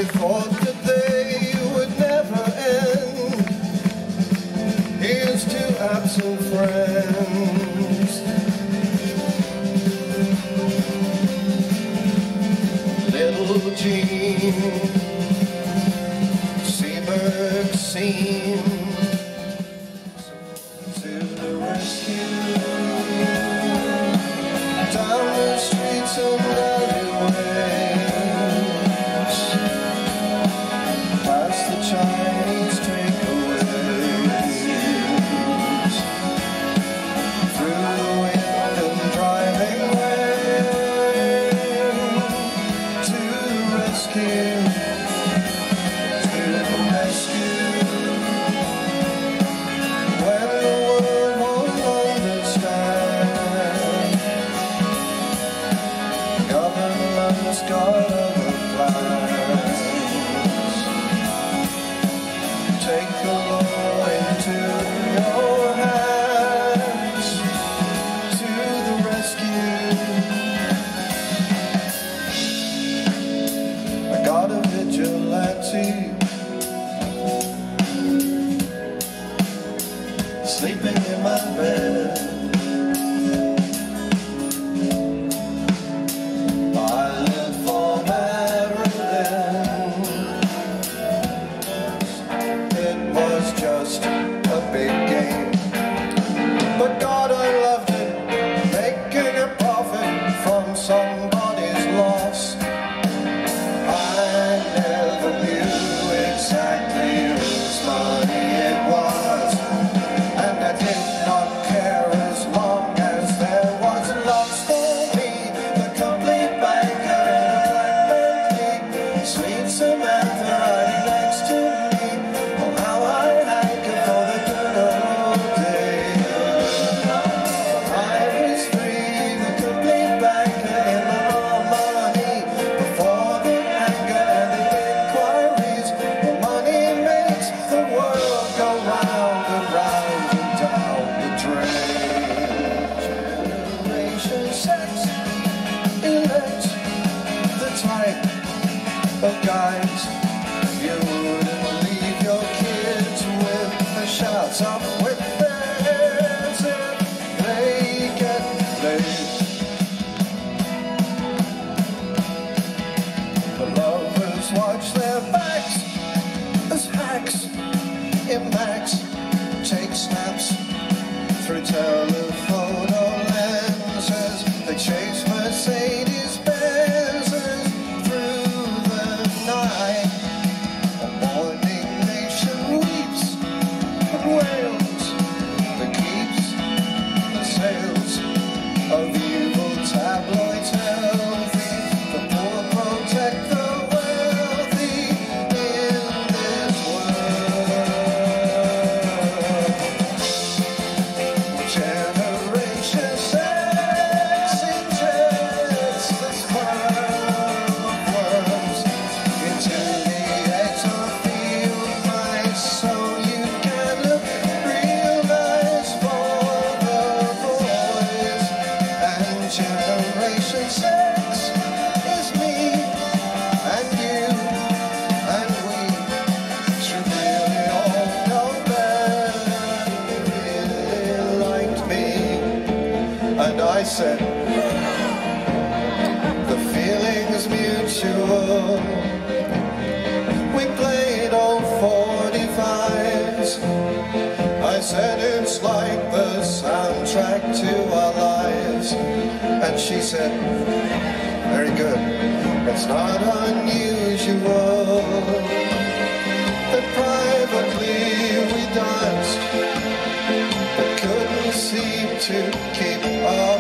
thought that they would never end. Here's two absent friends. Little Jean, Seaberg scene, to the rescue, down the streets and alleyways, past the Chinese takeaways, through the wind and driving rain, to the rescue. Government's got other plans. Take the law into your hands. To the rescue. I got a vigilante sleeping in my bed. Just a big game, but God, I loved it, making a profit from somebody's loss. I never knew exactly whose money it was, and I did not care as long as there was lots for me. The complete banker and the black sweet Samantha right next to me. Of guys, you wouldn't leave your kids with the shouts of whippers if they get late. The lovers watch their backs as hacks in Max take snaps through telephoto lenses. They chase Mercedes Benzes through the night. A morning nation weeps and wails that keeps the sails of evil tabloids healthy. The poor protect the wealthy in this world. Generation sex ingests the sperm of worms into the eggs of field mice, so you can look real nice for the boys. And generation sex is me and you and we should really all know better. They really liked me, and I said the feeling's mutual. We played old 45s. I said it's like the soundtrack to our lives, and she said, very good, it's not unusual that privately we danced, but couldn't seem to keep our